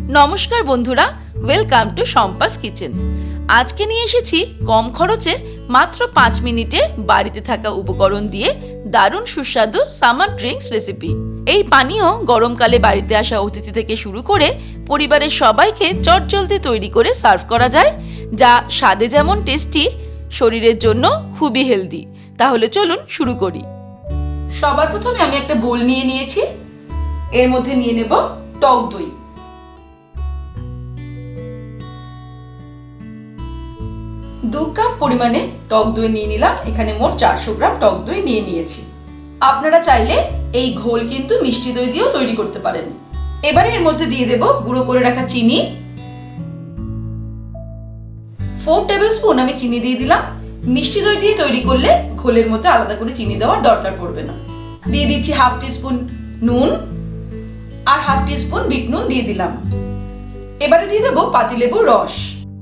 নমস্কার বন্ধুরা, welcome to Shampa's kitchen. আজকে নিয়ে এসেছি কম খরচে মাত্র 5 মিনিটে বাড়িতে থাকা উপকরণ দিয়ে দারুণ সুস্বাদু সামার ড্রিঙ্কস রেসিপি। এই পানীয় গরমকালে বাড়িতে আসা অতিথি থেকে শুরু করে পরিবারের সবাইকে চটজলদি তৈরি করে সার্ভ করা যায়, যা স্বাদে যেমন টেস্টি, শরীরের জন্য খুবই হেলদি। তাহলে চলুন শুরু করি। সবার প্রথমে আমি একটা বোল নিয়ে নিয়েছি। এর মধ্যে নিয়ে নেব টক দই। দু কাপ পরিমাণে টক দই নিয়ে নিলাম। এখানে মোট 400 গ্রাম টক দই নিয়ে নিয়েছি। আপনারা চাইলে এই ঘোল কিন্তু মিষ্টি দই দিয়েও তৈরি করতে পারেন। এবারে এর মধ্যে দিয়ে দেব গুঁড়ো করে রাখা চিনি। 4 টেবিলস্পুন আমি চিনি দিয়ে দিলাম। মিষ্টি দই দিয়ে তৈরি করলে ঘোলের মধ্যে আলাদা করে চিনি দেওয়ার দরকার পড়বে না। দিয়ে দিচ্ছি হাফ টিস্পুন নুন আর হাফ টিস্পুন বিট নুন দিয়ে দিলাম। এবারে দিয়ে দেব পাতিলেবুর রস।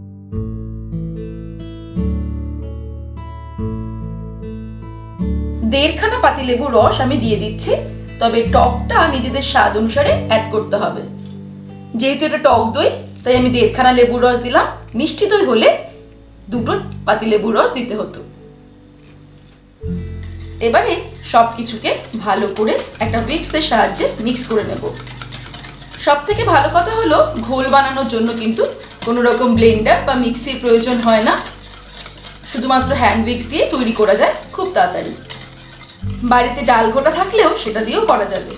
দেড়খানা পাতিলেবুর রস আমি দিয়ে দিচ্ছি, তবে টকটা নিজেদের স্বাদ অনুসারে অ্যাড করতে হবে। যেহেতু এটা টক দই তাই আমি দেড়খানা লেবুর রস দিলাম। মিষ্টি দই হলে 2টো পাতিলেবুর রস দিতে হতো। এবারে সবকিছুকে ভালো করে একটা হুইস্কের সাহায্যে মিক্স করে নেব। সব থেকে ভালো কথা হলো ঘোল বানানোর জন্য কিন্তু কোনো রকম ব্লেন্ডার বা মিক্সির প্রয়োজন হয় না। শুধুমাত্র হ্যান্ড হুইস্ক দিয়ে তৈরি করা যায় খুব তাড়াতাড়ি। বাড়িতে ডাল ঘোটা থাকলেও সেটা দিয়েও করা যাবে।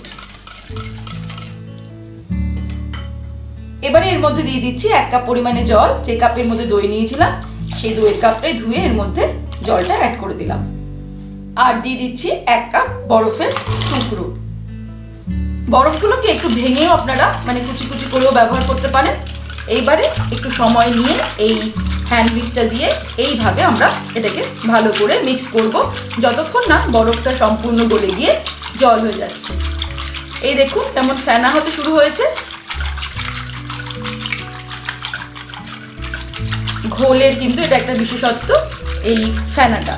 এবারে এর মধ্যে দিয়ে দিচ্ছি 1 কাপ পরিমাণে জল। যে কাপের মধ্যে দই নিয়েছিলাম সেই দইয়ের কাপটাই ধুয়ে এর মধ্যে জলটা অ্যাড করে দিলাম। আর দিয়ে দিচ্ছি 1 কাপ বরফের টুকরো। বরফগুলোকে একটু ভেঙেও আপনারা কুচি কুচি করেও ব্যবহার করতে পারেন। এইবারে একটু সময় নিয়ে এই হ্যান্ড মিক্সটা দিয়ে এইভাবে আমরা এটাকে ভালো করে মিক্স করব, যতক্ষণ না বরফটা সম্পূর্ণ গলে গিয়ে জল হয়ে যাচ্ছে। এই দেখুন কেমন ফেনা হতে শুরু হয়েছে। ঘোলের কিন্তু এটা একটা বিশেষত্ব, এই ফেনাটা।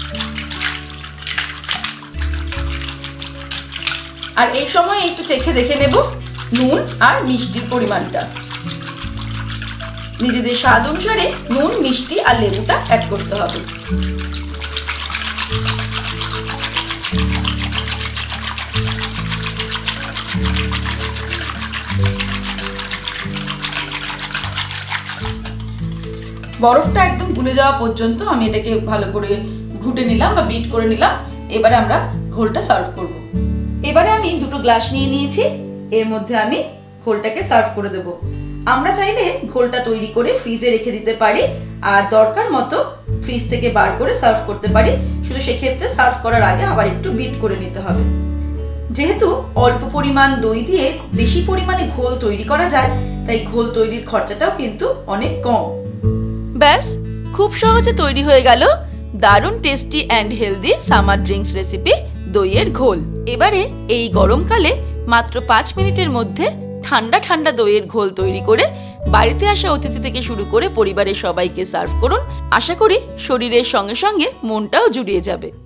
আর এই সময় একটু চেখে দেখে নেব নুন আর মিষ্টির পরিমাণটা। নিজেদের স্বাদ অনুসারে নুন, মিষ্টি আর লেবুটা অ্যাড করতে হবে। বরফটা একদম গুলে যাওয়া পর্যন্ত আমি এটাকে ভালো করে ঘুটে নিলাম বা বিট করে নিলাম। এবারে আমরা ঘোলটা সার্ভ করব। এবারে আমি 2টো গ্লাস নিয়ে নিয়েছি। এর মধ্যে আমি ঘোলটাকে সার্ভ করে দেব। আমরা চাইলে ঘোলটা তৈরি করে ফ্রিজে রেখে দিতে পারি, আর দরকার মতো ফ্রিজ থেকে বার করে সার্ভ করতে পারি। শুধু সেক্ষেত্রে সার্ভ করার আগে আবার একটু বিট করে নিতে হবে। যেহেতু অল্প পরিমাণ দই দিয়ে বেশি পরিমাণে ঘোল তৈরি করা যায়, তাই ঘোল তৈরির খরচাটাও কিন্তু অনেক কম। ব্যাস, খুব সহজে তৈরি হয়ে গেল দারুণ tasty and healthy summer drinks recipe দইয়ের ঘোল। এবারে এই গরমকালে মাত্র 5 মিনিটের মধ্যে ঠান্ডা ঠান্ডা দইয়ের ঘোল তৈরি করে বাড়িতে আসা অতিথি থেকে শুরু করে পরিবারের সবাইকে সার্ভ করুন। আশা করি শরীরের সঙ্গে সঙ্গে মনটাও জুড়িয়ে যাবে।